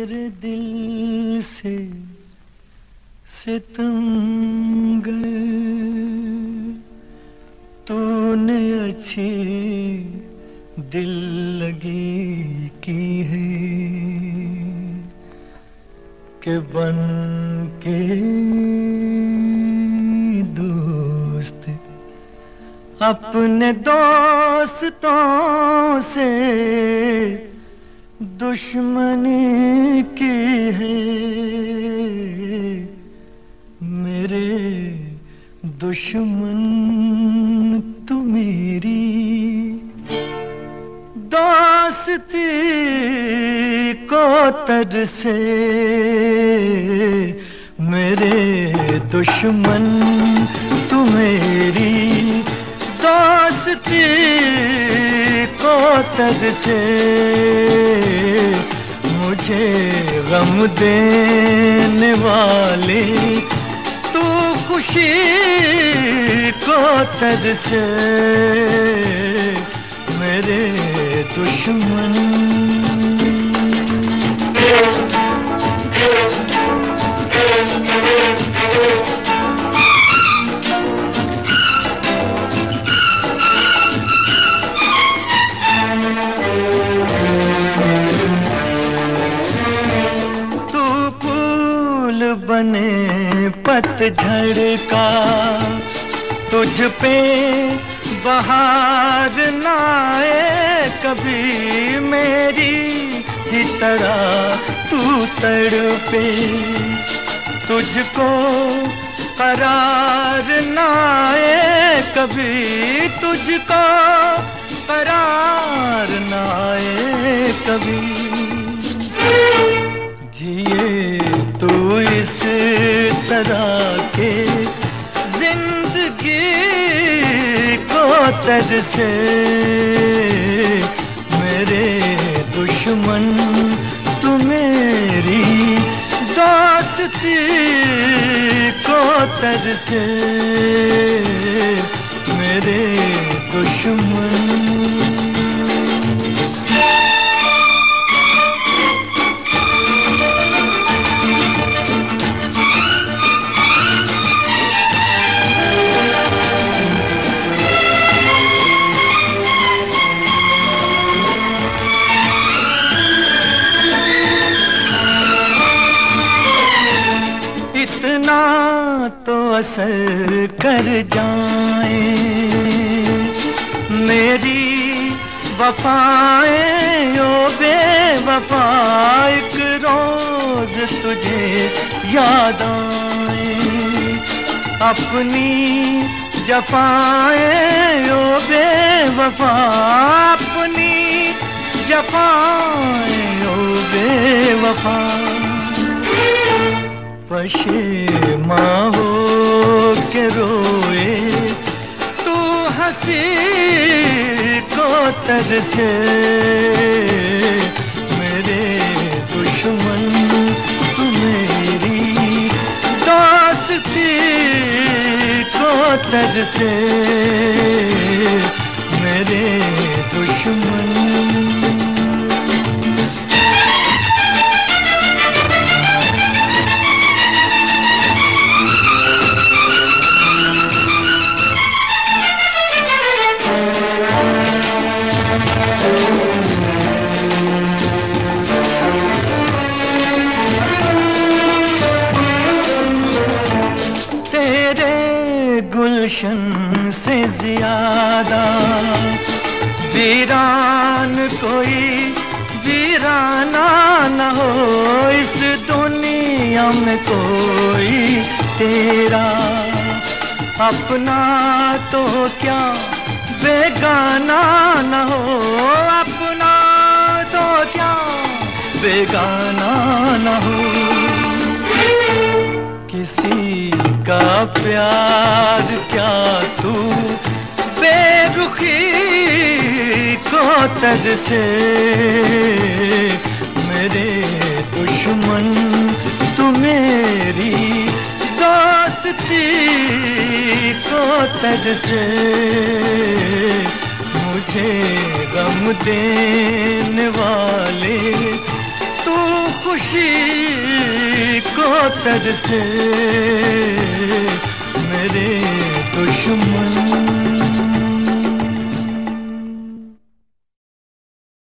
मेरे दिल से सितमगर तूने अच्छी दिल लगी की है कि बन के दोस्त अपने दोस्तों से दुश्मनी की है। मेरे दुश्मन तू मेरी दोस्ती को तरसे। मेरे दुश्मन तू मेरी दोस्ती को तरसे। मुझे गम देने वाले तू खुशी को तरसे। मेरे दुश्मन बने पतझड़ का तुझ पे बहार ना आए कभी मेरी ही तरह तू तड़पे। तुझको करार ना आए कभी तुझको करार ना आए कभी। जिए तू इस तरह के जिंदगी को तरसे। मेरे दुश्मन तू मेरी दोस्ती को तरसे। मेरे दुश्मन इतना तो असर कर जाए मेरी वफाएं ओ बेवफा। एक रोज तुझे याद आए अपनी जफाएं ओ बेवफा। अपनी जफाएं ओ बेवफा। पशेमा हो के रोए तू हंसी को तरसे। मेरे दुश्मन तू मेरी दोस्ती को तरसे। मेरे दुश्मन गुलशन से ज्यादा वीरान कोई वीराना न हो इस दुनिया में कोई तेरा। अपना तो क्या बेगाना न हो अपना तो क्या बेगाना न हो। किसी का प्यार क्या तू बेरुखी को तरसे। मेरे दुश्मन तू मेरी दोस्ती को तरसे। मुझे गम देने वाले तू खुशी को तरसे